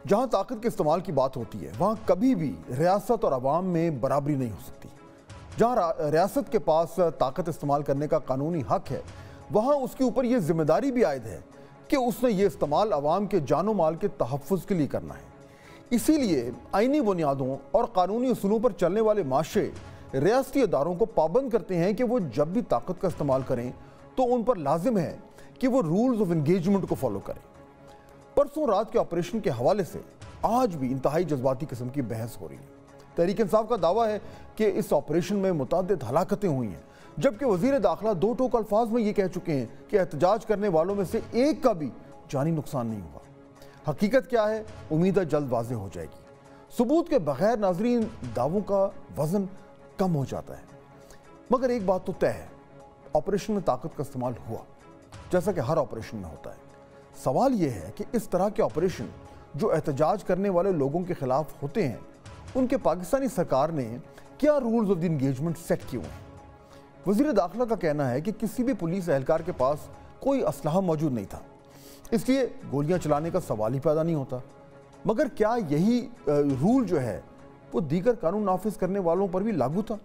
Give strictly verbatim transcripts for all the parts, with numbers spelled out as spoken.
جہاں طاقت کے استعمال کی بات ہوتی ہے وہاں کبھی بھی ریاست اور عوام میں برابری نہیں ہو سکتی۔ جہاں ریاست کے پاس طاقت استعمال کرنے کا قانونی حق ہے وہاں اس کے اوپر یہ ذمہ داری بھی عائد ہے کہ اس نے یہ استعمال عوام کے جان و مال کے تحفظ کے لیے کرنا ہے۔ اسی لیے آئینی بنیادوں اور قانونی اصولوں پر چلنے والے معاشرے ریاستی اداروں کو پابند کرتے ہیں کہ وہ جب بھی طاقت کا استعمال کریں تو ان پر لازم ہے کہ وہ رولز آف انگیجمنٹ کو فالو کریں۔ پرسوں رات کے آپریشن کے حوالے سے آج بھی انتہائی جذباتی قسم کی بحث ہو رہی ہے۔ تحریک انصاف کا دعویٰ ہے کہ اس آپریشن میں متعدد ہلاکتیں ہوئی ہیں، جبکہ وزیر داخلہ دو ٹوک الفاظ میں یہ کہہ چکے ہیں کہ احتجاج کرنے والوں میں سے ایک کا بھی جانی نقصان نہیں ہوا۔ حقیقت کیا ہے؟ امید ہے جلد واضح ہو جائے گی۔ ثبوت کے بغیر ناظرین دعووں کا وزن کم ہو جاتا ہے، مگر ایک بات تو طے ہے، آپریشن میں طاقت کا استعمال ہوا، جیسا کہ ہر آپریشن میں ہوتا ہے۔ سوال یہ ہے کہ اس طرح کے آپریشن جو احتجاج کرنے والے لوگوں کے خلاف ہوتے ہیں ان کے پاکستانی سرکار نے کیا rules of the engagement set کیے ہوئے ہیں؟ وزیر داخلہ کا کہنا ہے کہ کسی بھی پولیس اہلکار کے پاس کوئی اسلحہ موجود نہیں تھا، اس لیے گولیاں چلانے کا سوال ہی پیدا نہیں ہوتا۔ مگر کیا یہی رول جو ہے وہ دیگر قانون نافذ کرنے والوں پر بھی لاگو تھا؟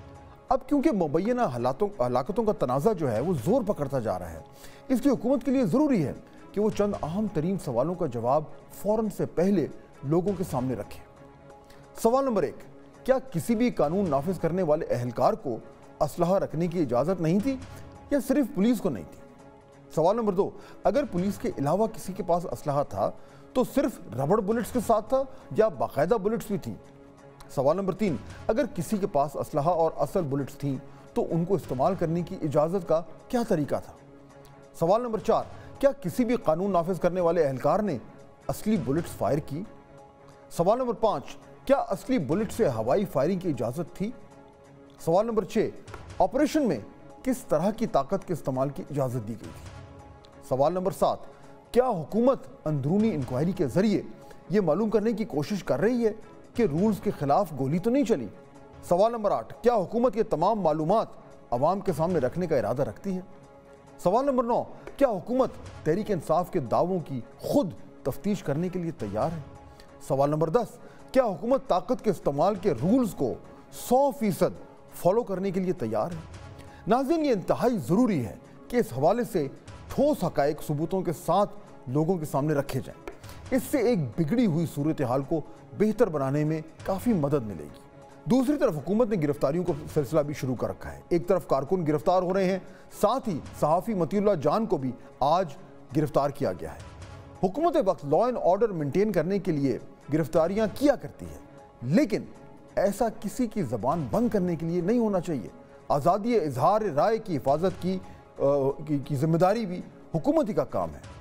اب کیونکہ مبینہ ہلاکتوں کا تنازع جو ہے وہ زور پکڑتا جا رہا ہے، اس لیے حکومت کے لیے ضروری ہے کہ وہ چند اہم ترین سوالوں کا جواب فوراً سے پہلے لوگوں کے سامنے رکھے۔ سوال نمبر ایک، کیا کسی بھی قانون نافذ کرنے والے اہلکار کو اسلحہ رکھنے کی اجازت نہیں تھی یا صرف پولیس کو نہیں تھی؟ سوال نمبر دو، اگر پولیس کے علاوہ کسی کے پاس اسلحہ تھا تو صرف ربڑ بلٹس کے ساتھ تھا یا باقاعدہ بلٹس بھی تھیں؟ سوال نمبر تین، اگر کسی کے پاس اسلحہ اور اصل بلٹس تھیں تو ان کو استعمال کرنے کی اجازت کا کیا طریقہ تھا؟ سوال نمبر چار، کیا کسی بھی قانون نافذ کرنے والے اہلکار نے اصلی بلٹس فائر کی؟ سوال نمبر پانچ، کیا اصلی بلٹ سے ہوائی فائرنگ کی اجازت تھی؟ سوال نمبر چھ، آپریشن میں کس طرح کی طاقت کے استعمال کی اجازت دی گئی تھی؟ سوال نمبر سات، کیا حکومت اندرونی انکوائری کے ذریعے یہ معلوم کرنے کی کوشش کر رہی ہے کہ رولز کے خلاف گولی تو نہیں چلی؟ سوال نمبر آٹھ، کیا حکومت یہ تمام معلومات عوام کے سامنے رکھنے کا ارادہ رکھتی ہے؟ سوال نمبر نو، کیا حکومت تحریک انصاف کے دعووں کی خود تفتیش کرنے کے لیے تیار ہے؟ سوال نمبر دس، کیا حکومت طاقت کے استعمال کے رولز کو سو فیصد فالو کرنے کے لیے تیار ہے؟ ناظرین، یہ انتہائی ضروری ہے کہ اس حوالے سے ٹھوس حقائق ثبوتوں کے ساتھ لوگوں کے سامنے رکھے جائیں۔ اس سے ایک بگڑی ہوئی صورتحال کو بہتر بنانے میں کافی مدد ملے گی۔ دوسری طرف حکومت نے گرفتاریوں کا سلسلہ بھی شروع کر رکھا ہے۔ ایک طرف کارکن گرفتار ہو رہے ہیں، ساتھ ہی صحافی مطیع اللہ جان کو بھی آج گرفتار کیا گیا ہے۔ حکومت وقت لا اینڈ آرڈر مینٹین کرنے کے لیے گرفتاریاں کیا کرتی ہے، لیکن ایسا کسی کی زبان بند کرنے کے لیے نہیں ہونا چاہیے۔ آزادی اظہار رائے کی حفاظت کی ذمہ داری بھی حکومتی کا کام ہے۔